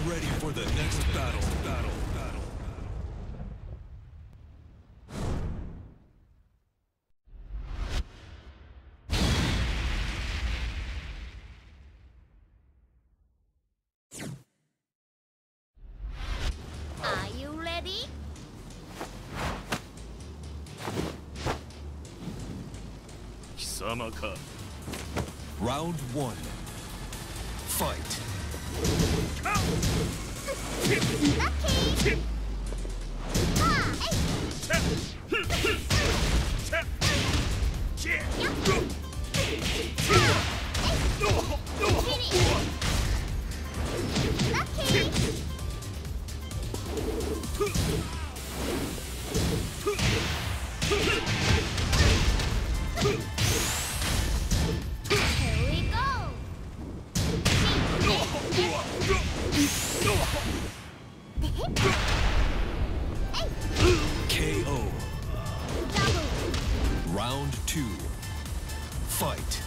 ready for the next battle. Are you ready? Round 1. Fight. Here we go. KO. Round 2. Fight.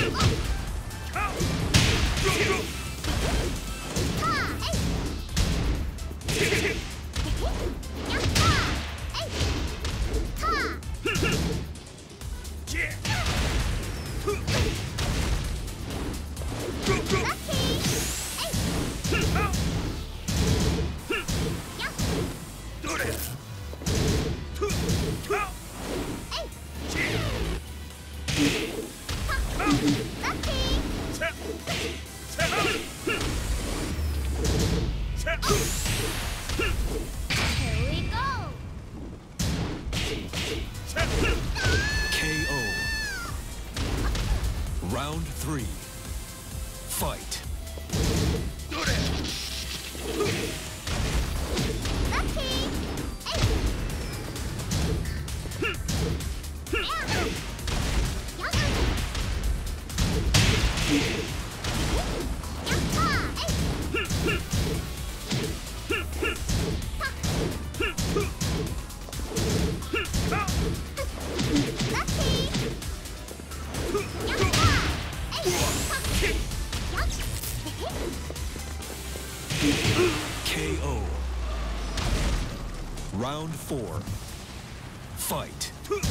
Here we go. KO. Round 3. Fight. KO. Round 4. Fight.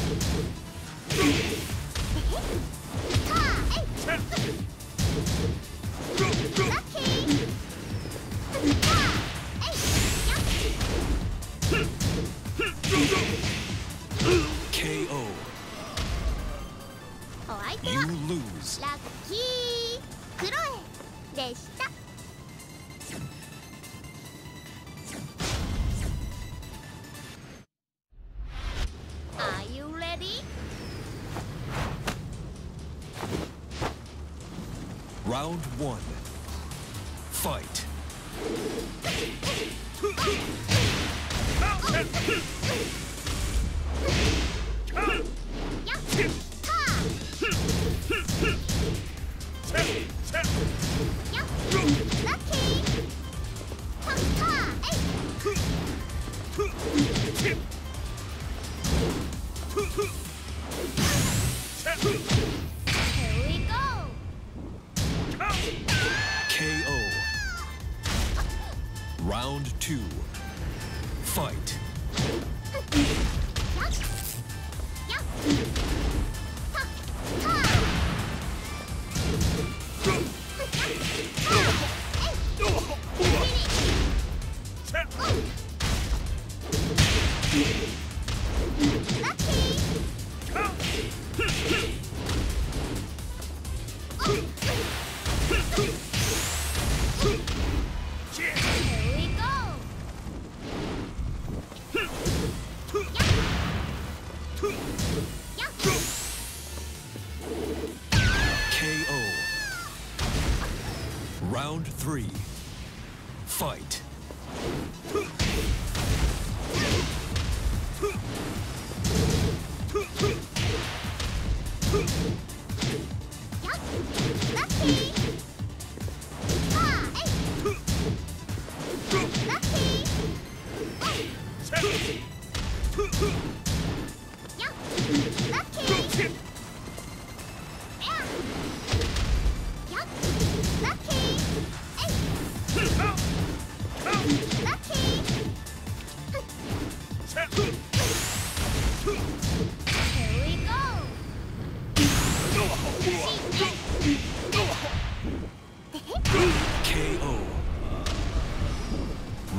KO. お相手 You は lose. ラッキークロエでした。Are you ready? Round 1. Fight. Here we go. KO. Round 2. Fight. Here we go. KO. Round 3. Fight.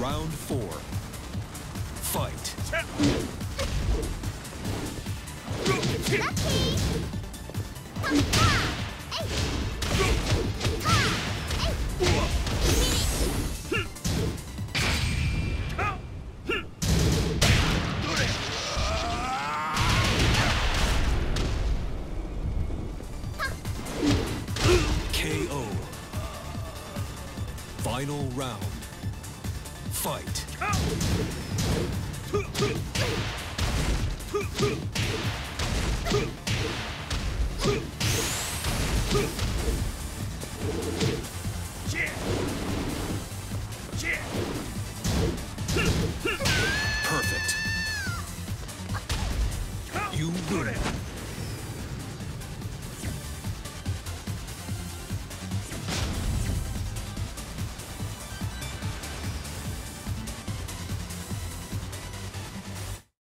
Round 4. Fight. KO. Final round. Fight. Perfect. You win.